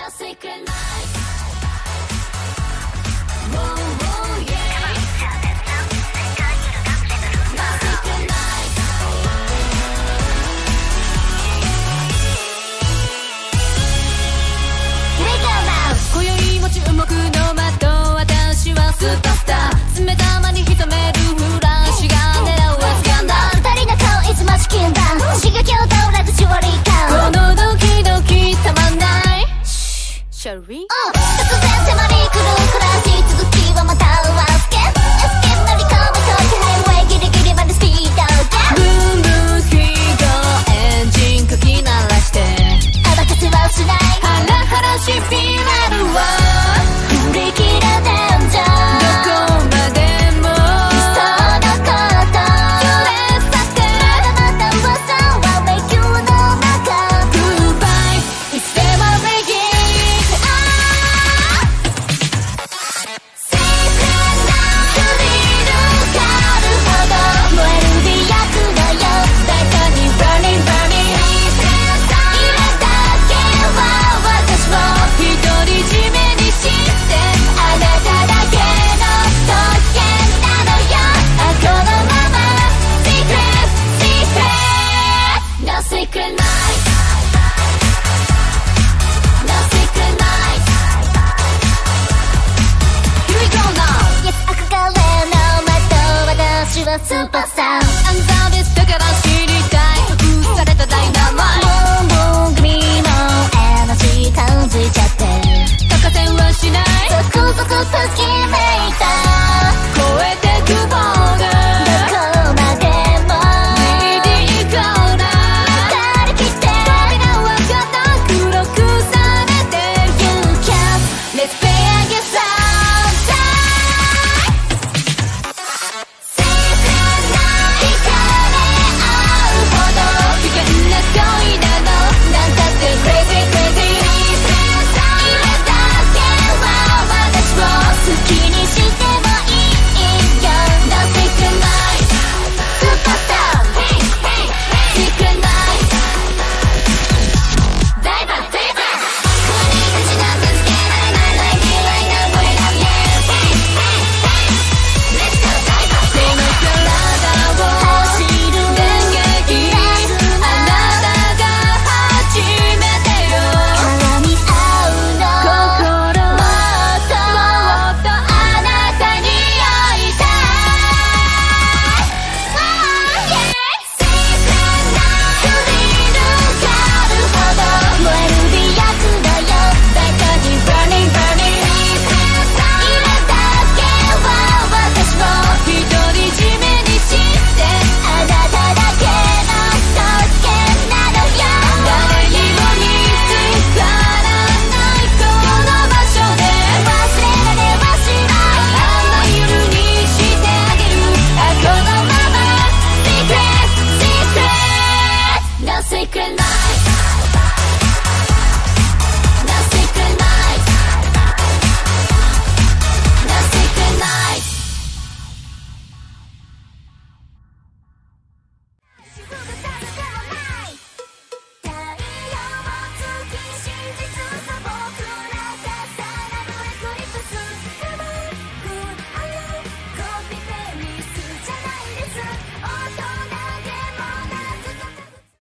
突然迫り来るクラシ続きはまたお預けエスケープ乗り込むときハイウェイギリギリまでスピードブンブンヒートエンジンかき鳴らしてアバカスはしないハラハラしフィナルは振り切れてんじゃんどこまでも理想のこと揺れ去ってまだまだ噂は迷宮の中 Goodbye いつでも Ready スーパースター